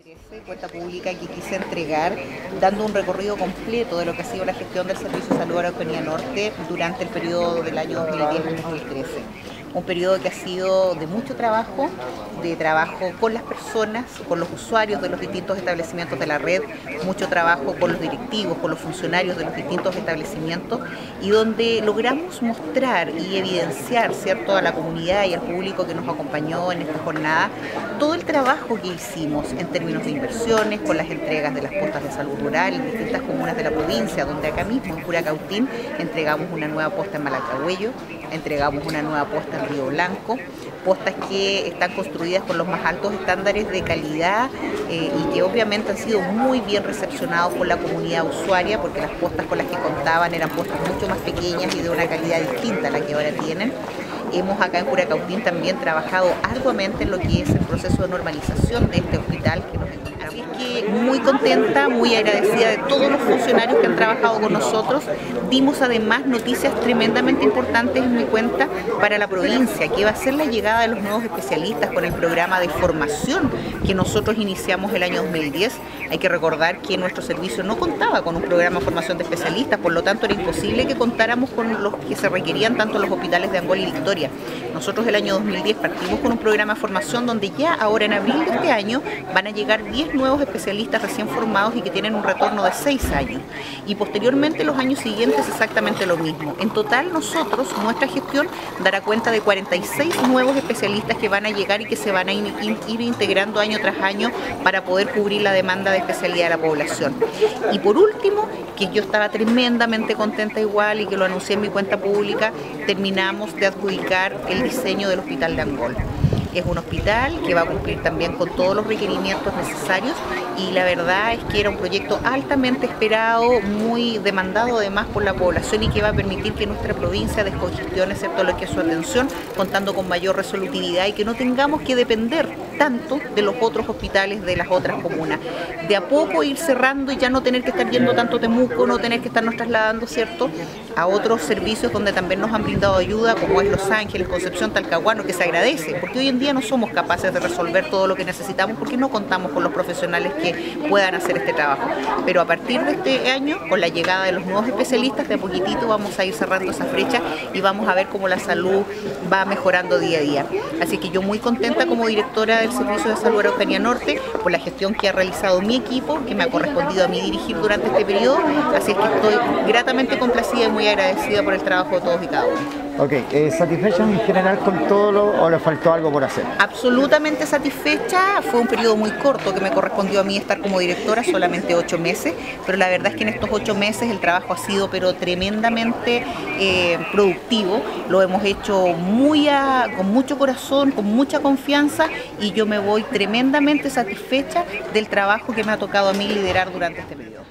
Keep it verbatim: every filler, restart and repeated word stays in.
trece, cuenta pública que quise entregar dando un recorrido completo de lo que ha sido la gestión del Servicio de Salud Araucanía Norte durante el periodo del año dos mil diez al dos mil trece. Un periodo que ha sido de mucho trabajo, de trabajo con las personas, con los usuarios de los distintos establecimientos de la red, mucho trabajo con los directivos, con los funcionarios de los distintos establecimientos, y donde logramos mostrar y evidenciar, ¿cierto?, a la comunidad y al público que nos acompañó en esta jornada todo el trabajo que hicimos en términos de inversiones, con las entregas de las postas de salud rural en distintas comunas de la provincia, donde acá mismo en Curacautín entregamos una nueva posta en Malacagüello, entregamos una nueva posta en Río Blanco, postas que están construidas con los más altos estándares de calidad eh, y que obviamente han sido muy bien recepcionados por la comunidad usuaria, porque las postas con las que contaban eran postas mucho más pequeñas y de una calidad distinta a la que ahora tienen. Hemos acá en Curacautín también trabajado arduamente en lo que es el proceso de normalización de este hospital que nos encontramos. Así es que muy contenta, muy agradecida de todos los funcionarios que han trabajado con nosotros. Dimos además noticias tremendamente importantes en mi cuenta para la provincia, que va a ser la llegada de los nuevos especialistas con el programa de formación que nosotros iniciamos el año dos mil diez. Hay que recordar que nuestro servicio no contaba con un programa de formación de especialistas, por lo tanto era imposible que contáramos con los que se requerían tanto los hospitales de Angol y Victoria. Nosotros el año dos mil diez partimos con un programa de formación donde ya ahora en abril de este año van a llegar diez nuevos especialistas recién formados y que tienen un retorno de seis años. Y posteriormente los años siguientes exactamente lo mismo. En total nosotros, nuestra gestión, dará cuenta de cuarenta y seis nuevos especialistas que van a llegar y que se van a ir, ir integrando año tras año para poder cubrir la demanda de especialidad de la población. Y por último, que yo estaba tremendamente contenta igual y que lo anuncié en mi cuenta pública, terminamos de adjudicar el diseño del Hospital de Angol. Es un hospital que va a cumplir también con todos los requerimientos necesarios y la verdad es que era un proyecto altamente esperado, muy demandado además por la población y que va a permitir que nuestra provincia descongestione, ¿cierto?, lo que es su atención, contando con mayor resolutividad y que no tengamos que depender tanto de los otros hospitales de las otras comunas. De a poco ir cerrando y ya no tener que estar yendo tanto a Temuco, no tener que estarnos trasladando, ¿cierto?, a otros servicios donde también nos han brindado ayuda, como es Los Ángeles, Concepción, Talcahuano, que se agradece, porque hoy en día no somos capaces de resolver todo lo que necesitamos porque no contamos con los profesionales que puedan hacer este trabajo. Pero a partir de este año, con la llegada de los nuevos especialistas, de a poquitito vamos a ir cerrando esa brecha y vamos a ver cómo la salud va mejorando día a día. Así que yo muy contenta como directora del Servicio de Salud Araucanía Norte por la gestión que ha realizado mi equipo, que me ha correspondido a mí dirigir durante este periodo. Así es que estoy gratamente complacida y muy agradecida por el trabajo de todos y cada uno. Ok, eh, ¿satisfecha en general con todo lo, o le faltó algo por hacer? Absolutamente satisfecha. Fue un periodo muy corto que me correspondió a mí estar como directora, solamente ocho meses, pero la verdad es que en estos ocho meses el trabajo ha sido pero tremendamente eh, productivo. Lo hemos hecho muy a, con mucho corazón, con mucha confianza y yo me voy tremendamente satisfecha del trabajo que me ha tocado a mí liderar durante este periodo.